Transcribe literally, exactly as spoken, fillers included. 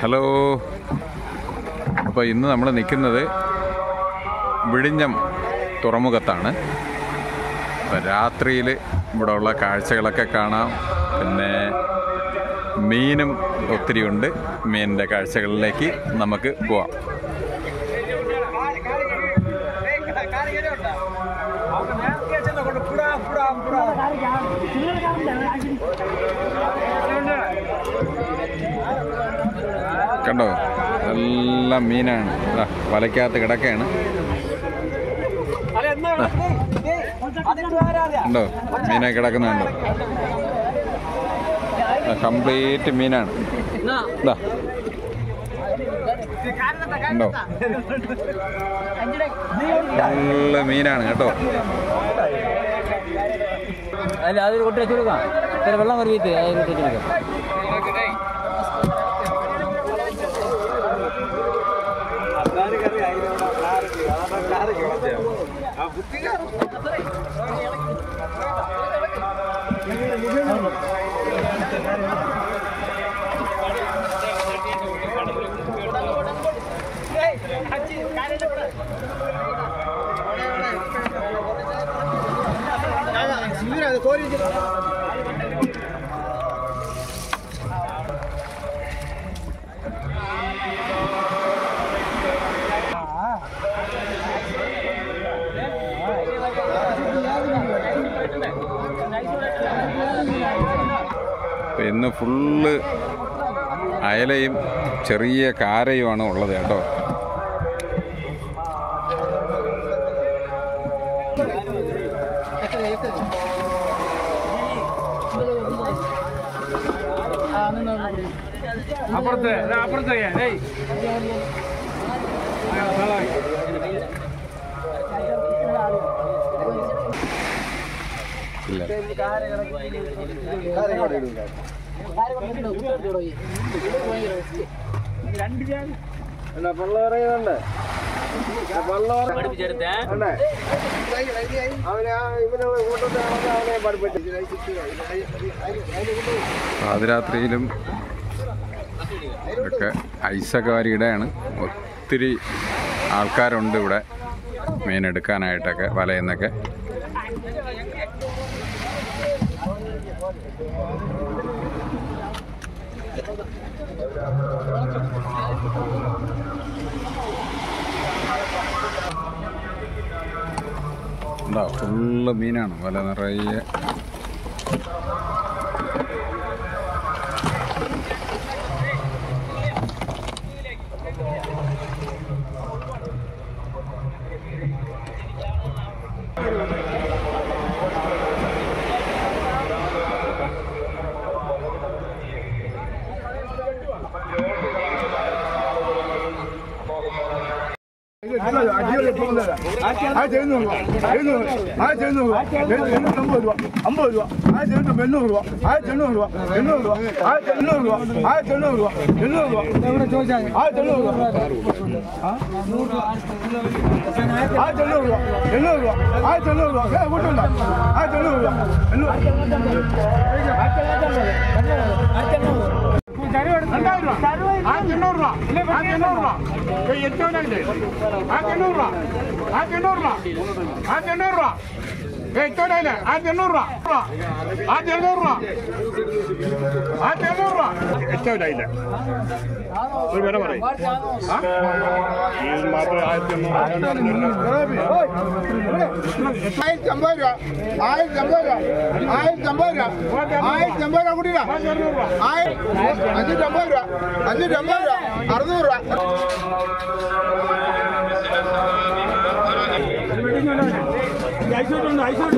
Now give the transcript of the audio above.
Hello. അപ്പോൾ ഇന്ന് നമ്മൾ നിൽക്കുന്നത് വിഴിഞ്ഞം തുറമുഖത്താണ്. അപ്പോൾ രാത്രിയിൽ ഇവിടെ ഉള്ള കാഴ്ചകളൊക്കെ കാണാം. പിന്നെ മീനും ഒത്തിരി ഉണ്ട്. മീനിൻ്റെ കാഴ്ചകളിലേക്ക് നമുക്ക് പോവാം. കണ്ടോ, എല്ലാം മീനാണ്. വലയ്ക്കകത്ത് കിടക്കുകയാണ്. ഉണ്ടോ, മീനെ കിടക്കുന്നുണ്ടോ? കംപ്ലീറ്റ് മീനാണ്. ഇതാ ഉണ്ടോ, നല്ല മീനാണ് കേട്ടോ. അല്ല അതൊരു കൊട്ടി വെച്ച് കൊടുക്കാം. ചില വെള്ളം കറിയിട്ട് അത് കൊട്ടി വെച്ച് കൊടുക്കാം. ഇന്ന് ഫുള്ള് അയലയും ചെറിയ കാരയുമാണ് ഉള്ളത് കേട്ടോ. അപ്പുറത്ത് അപ്പുറത്ത് ഇല്ല, പാതിരാത്രിയിലും ഒക്കെ ഐസൊക്കെ വാരിയിടെയാണ്. ഒത്തിരി ആൾക്കാരുണ്ട് ഇവിടെ മീനെടുക്കാനായിട്ടൊക്കെ, വലയെന്നൊക്കെ. എന്താ ഫുള്ള് മീനാണ്, വല നിറയെ. ആയിരത്തി എഴുന്നൂറ് രൂപ എഴുന്നൂറ് ആയിരത്തി എഴുന്നൂറ് രൂപ എണ്ണൂറ്റി അമ്പത് രൂപ അമ്പത് രൂപ ആയിരത്തി എണ്ണൂറ്റി എണ്ണൂറ് രൂപ ആയിരത്തി എണ്ണൂറ് രൂപ എണ്ണൂറ് രൂപ ആയിരത്തി എണ്ണൂറ് രൂപ ആയിരത്തി എണ്ണൂറ് രൂപ എണ്ണൂറ് രൂപ ആയിരത്തി എണ്ണൂറ് രൂപ ആയിരത്തി എണ്ണൂറ് രൂപ എണ്ണൂറ് രൂപ ആയിരത്തി എണ്ണൂറ് രൂപ കൂട്ടണ്ട ആയിരത്തി എണ്ണൂറ് രൂപ എണ്ണൂറ് ആയിരത്തി എണ്ണൂറ് രൂപ ആയിരത്തി എണ്ണൂറ് രൂപ ഏറ്റവും രണ്ട് ആയിരത്തി എണ്ണൂറ് രൂപ ആയിരത്തി എണ്ണൂറ് രൂപ ആയിരത്തി എണ്ണൂറ് രൂപ ഏറ്റവും രണ്ട് ആയിരത്തി എണ്ണൂറ് രൂപ ആയിരത്തി എണ്ണൂറ് രൂപ ആയിരത്തി എണ്ണൂറ് രൂപ ഏറ്റവും ഇല്ല ഒരു വില പറയും മാത്രം ആയിരത്തി എണ്ണൂറ് ആയിരത്തി അമ്പത് രൂപ ആയിരത്തി അമ്പത് രൂപ ആയിരത്തി അമ്പത് രൂപ ആയിരത്തി അമ്പത് രൂപ കൂട്ടിയില്ല അഞ്ഞൂറ്റി അമ്പത് രൂപ അഞ്ഞൂറ്റി അമ്പത് രൂപ അറുന്നൂറ് രൂപ ഐസോട്ടുണ്ട് ഐസോട്ട്